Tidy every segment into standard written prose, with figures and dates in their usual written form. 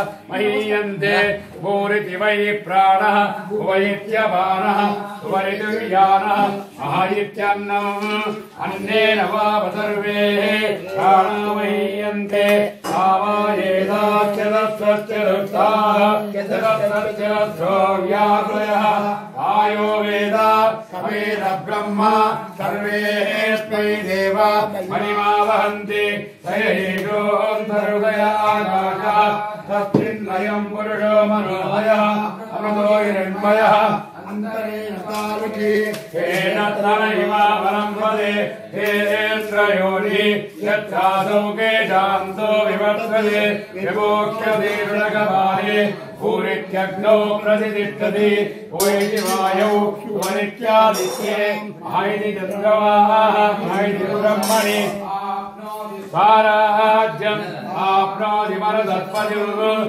महीयन्ते भूरिति वै प्राणः उपैत्यपानः उपरितुर्यानः महायित्यन्नम् अन्नेन वाव सर्वे प्राणा महीयन्ते व्याकृयः आयो वेद वेद ब्रह्म सर्वे स्मै देव मणिमा वहन्ति तयोन्तरुदय आकाशः तस्मिन्नयं पुरुषो मनोमयः अमृतो हिरण्मयः अंतरेण तावकी हेन तनयिमा परं पदे हेरेन्द्रयोनि यत्रासौ केशान्तो विवर्तते विमोक्ष्यते ऋणकपाले भूरित्यग्नौ प्रतिष्ठति वैति वायौ वनित्यादित्ये आयति चन्द्रमाः आयति ब्रह्मणि स्वराज्यम् आप्नोति मरुदत्पतिम्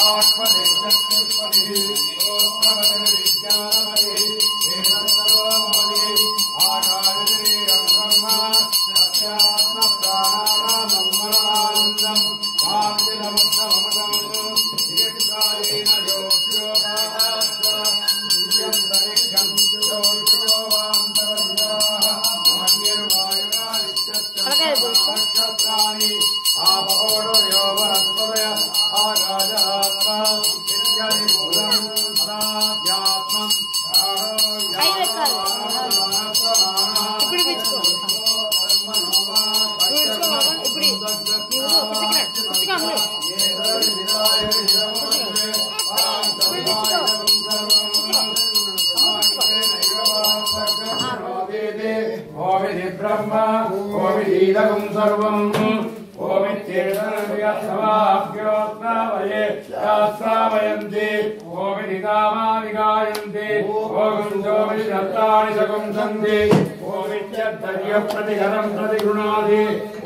प्रतिघरं प्रतिगृणादि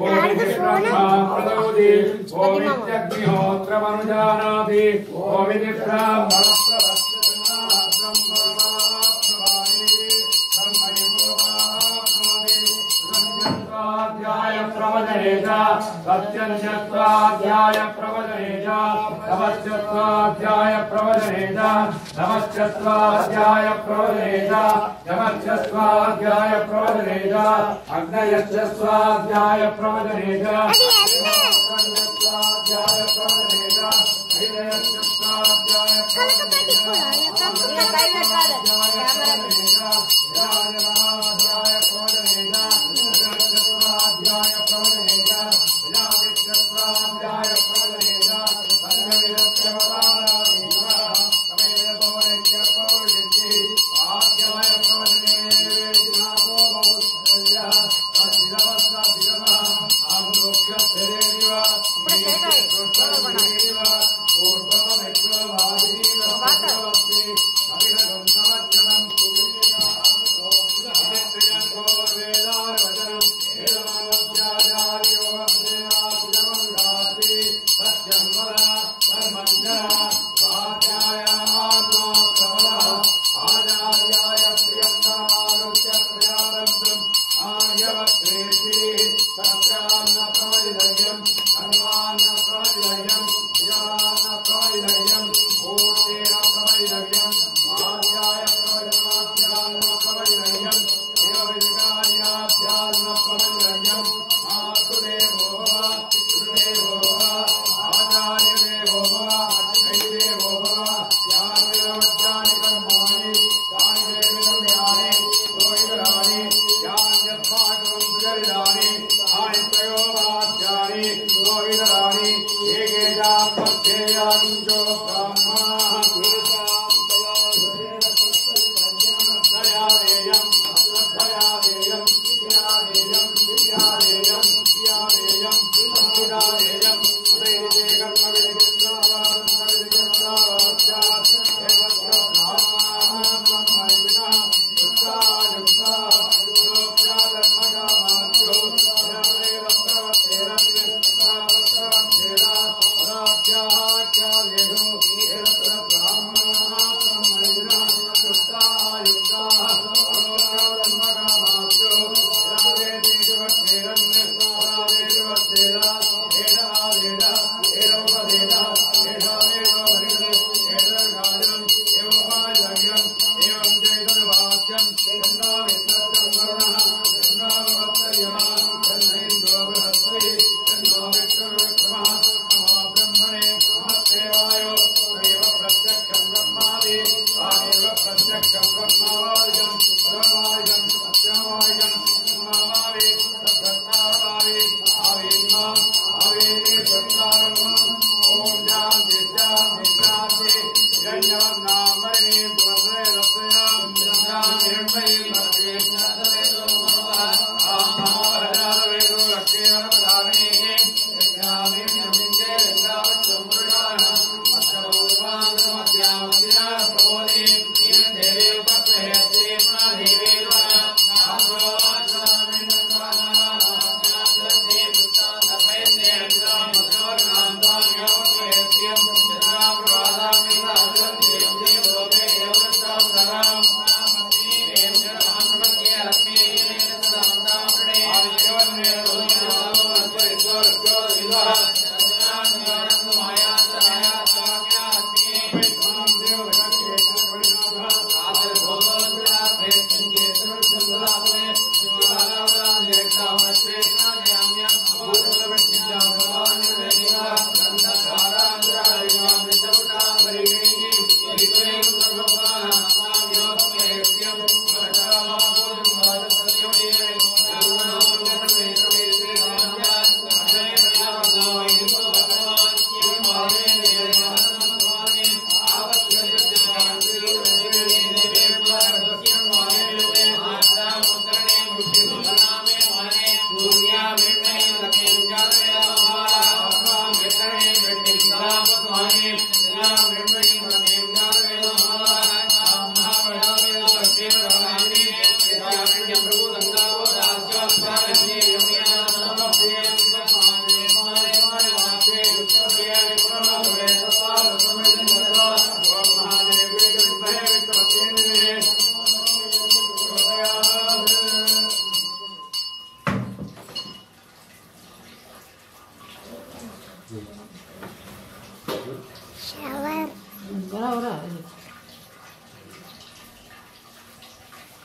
प्रदौति ओमित्यग्निहोत्रमनुजानाति ओमिति सत्यन्यत्वाध्याय प्रवचनेज नमश्चत्वाध्याय प्रवचनेज नमश्चत्वाध्याय प्रवचनेज नमश्चत्वाध्याय प्रवचनेज अग्नयश्चत्वाध्याय प्रवचनेज नमश्चत्वाध्याय प्रवचनेज ऐदयश्चत्वाध्याय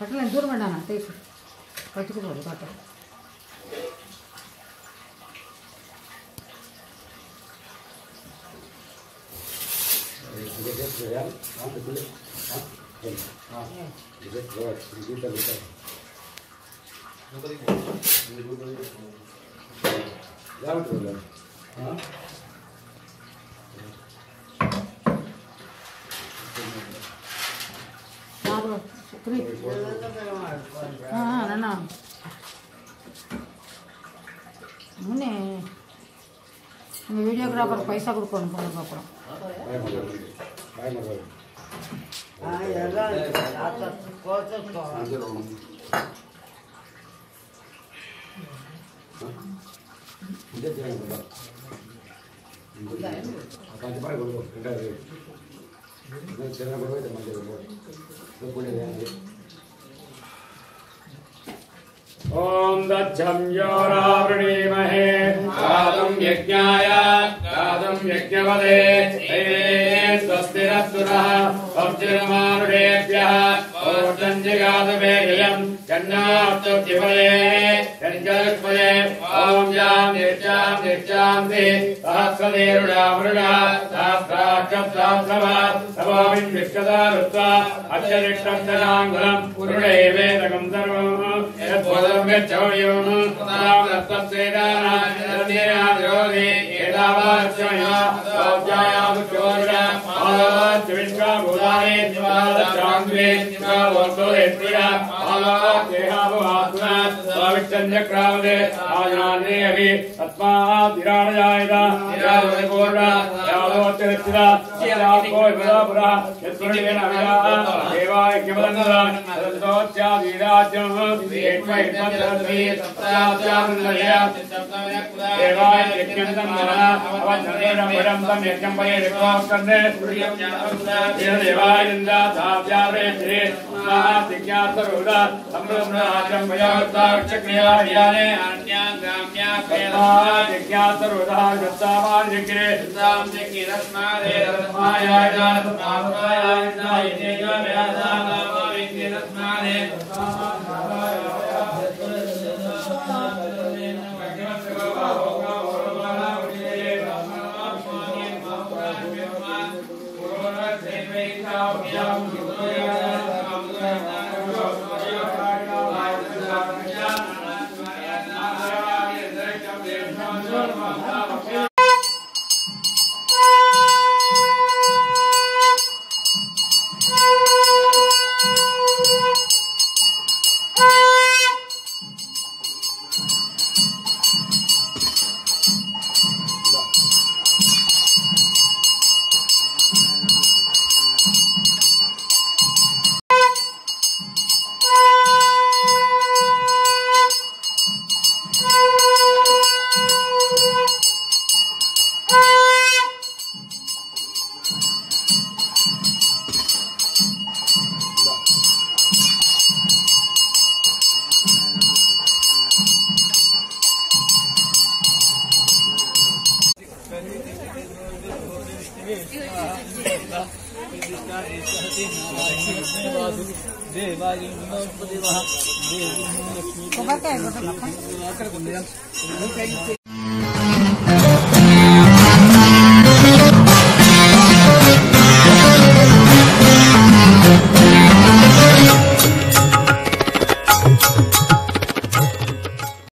కట్టలేదు దూరం పడ్డానా తీసు పట్టుకుపోదు కట్ట నాన్న మున్నే వీడియోగ్రాఫర్ పైసా కొడుకోండి పొందకపోవడం ओम दच्छं योरावृणीमहे गातुं यज्ञाय गातुं यज्ञवदे स्वस्तिरस्तुनः वज्रमानुषेभ्यः ऊर्ध्वं जिगातुमेयं जन्नात्तुतिपदे जन्जलक्ष्मदे ॐ यां निर्जां सहस्रदेरुडामृडा सहस्राक्षसहस्रवा नवोऽमिन् विश्वदारुत्वा अक्षरिष्टं पुरुषैवेदकं सर्वम् यद्बोधं यच्छौर्यं तत्तत्सेदानादिरोधि एतावाच्चया स्वाध्यायामुच्चोर्या आवाच्चविष्काभूतानि निवादशान्त्वे निवादोत्तोरेत्रिया आवाच्चेहाभवात्मा स्वामिच्छन्द्यक्रामदे आजनान्ने अभि तस्माद्विराडयायदा निरादोनिपूर्णा यावोच्चरित्रिया यावोच्चरित्रिया यत्पुरुषेण अभिरा देवाय किमदन्नदा तदन्तोच्चादिराज्यं देवाय यज्ञं मनः अवधनेन परं तं यज्ञं पयेरिपोस्कन्ने देवाय निन्दाधाव्यारे श्री महातिज्ञातरुदा सम्भ्रमराजं भयावताक्षक्रियायाने अन्यां ग्राम्यां यज्ञातरुदा गत्तावादिग्रे तां दिक्किरस्मादे रस्मायाय तस्माय यज्ञेयव्यादानामाविक्किरस्मादे కొబ్బరికాయ